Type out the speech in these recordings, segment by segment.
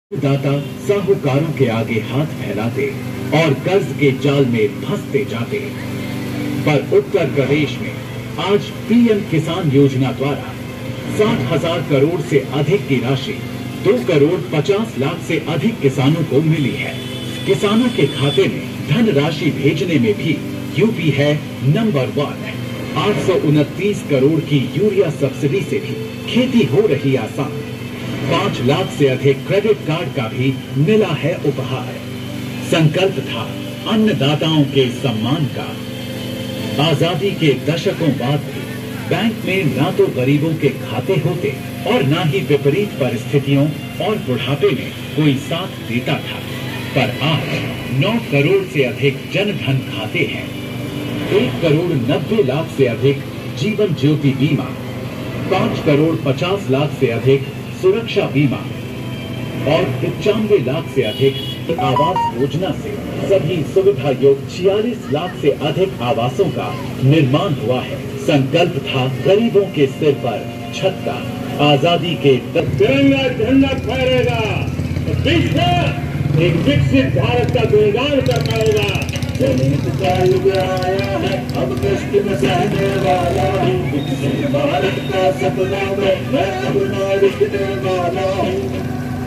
दाता साहूकारों के आगे हाथ फैलाते और कर्ज के जाल में फंसते जाते। पर उत्तर प्रदेश में आज पीएम किसान योजना द्वारा 60,000 करोड़ से अधिक की राशि 2 करोड़ 50 लाख से अधिक किसानों को मिली है। किसानों के खाते में धन राशि भेजने में भी यूपी है नंबर 1। 829 करोड़ की यूरिया सब्सिडी से भी खेती हो रही आसान। 5 लाख से अधिक क्रेडिट कार्ड का भी मिला है उपहार। संकल्प था अन्नदाताओं के सम्मान का। आजादी के दशकों बाद भी बैंक में ना तो गरीबों के खाते होते और ना ही विपरीत परिस्थितियों और बुढ़ापे में कोई साथ देता था। पर आज 9 करोड़ से अधिक जनधन खाते हैं। 1 करोड़ 90 लाख से अधिक जीवन ज्योति बीमा, 5 करोड़ 50 लाख से अधिक सुरक्षा बीमा और 95 लाख से अधिक आवास योजना से सभी सुविधा युक्त 46 लाख से अधिक आवासों का निर्माण हुआ है। संकल्प था गरीबों के सिर पर छत का। आजादी के तिरंगा झंडा फहरेगा तो विश्व एक विकसित भारत का गुणगान करता होगा। जनहित का युग आया है, अब कष्ट में सहने वाला हूँ। विकसित भारत का सपना मैं अब नारिकने वाला हूँ।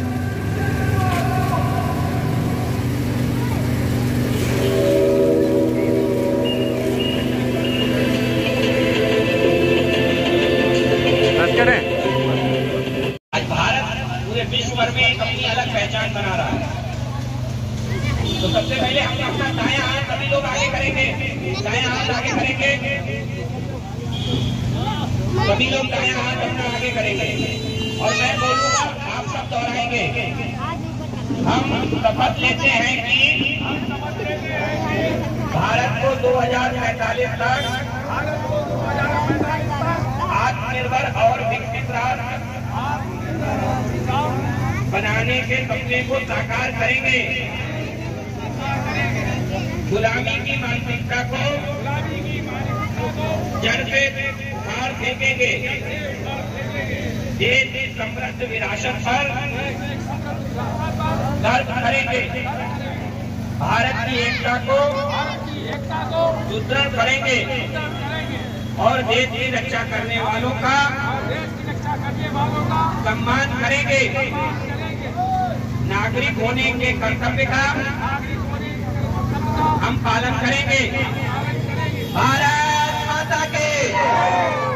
आज भारत पूरे विश्व भर में अपनी अलग पहचान बना रहा है। तो सबसे पहले हम अपना दायां हाथ सभी लोग आगे करेंगे। दायां हाथ आगे करेंगे, सभी लोग दायां हाथ अपना आगे करेंगे और मैं बोलूंगा, आप सब दोहराएंगे। हम शपथ लेते हैं कि भारत को 2045 तक आत्मनिर्भर और विकसित राष्ट्र बनाने के सपने को साकार करेंगे। गुलामी की मानसिकता को जड़ से उखाड़ फेंकेंगे। देश की समृद्ध विरासत पर गर्व करेंगे। भारत की एकता को सुदृढ़ करेंगे और देश की रक्षा करने वालों का सम्मान करेंगे। नागरिक होने के कर्तव्य का हम पालन करेंगे। भारत माता के